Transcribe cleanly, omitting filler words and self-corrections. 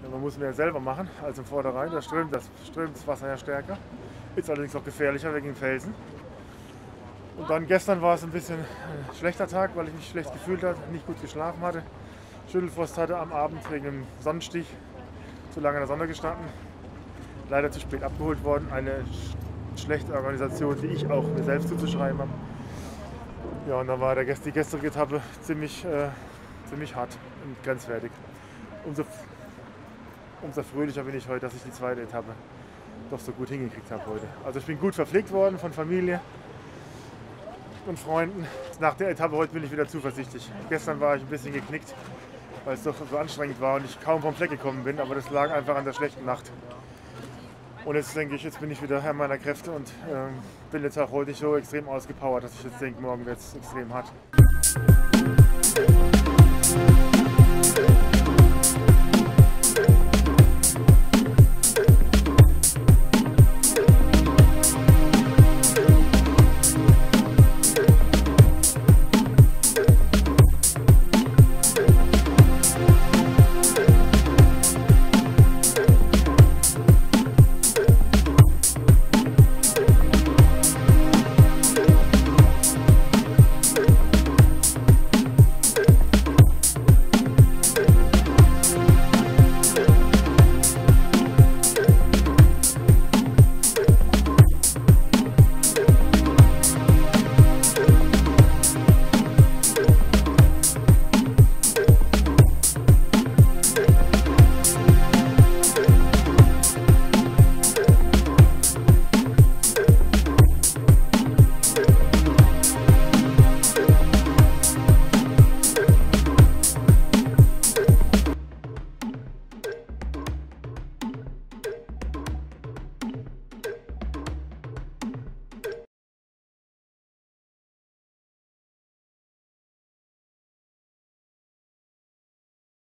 Man muss mehr selber machen als im Vorderrhein, da strömt das Wasser ja stärker. Ist allerdings auch gefährlicher wegen den Felsen. Und dann gestern war es ein bisschen ein schlechter Tag, weil ich mich schlecht gefühlt habe, nicht gut geschlafen hatte. Schüttelfrost hatte am Abend wegen dem Sonnenstich zu lange in der Sonne gestanden. Leider zu spät abgeholt worden. Eine schlechte Organisation, die ich auch mir selbst zuzuschreiben habe. Ja, und dann war die gestrige Etappe ziemlich hart und grenzwertig. Umso fröhlicher bin ich heute, dass ich die zweite Etappe doch so gut hingekriegt habe heute. Also ich bin gut verpflegt worden von Familie und Freunden. Nach der Etappe heute bin ich wieder zuversichtlich. Gestern war ich ein bisschen geknickt, weil es doch so anstrengend war und ich kaum vom Fleck gekommen bin, aber das lag einfach an der schlechten Nacht. Und jetzt denke ich, jetzt bin ich wieder Herr meiner Kräfte und bin jetzt auch heute nicht so extrem ausgepowert, dass ich jetzt denke, morgen wird es extrem hart.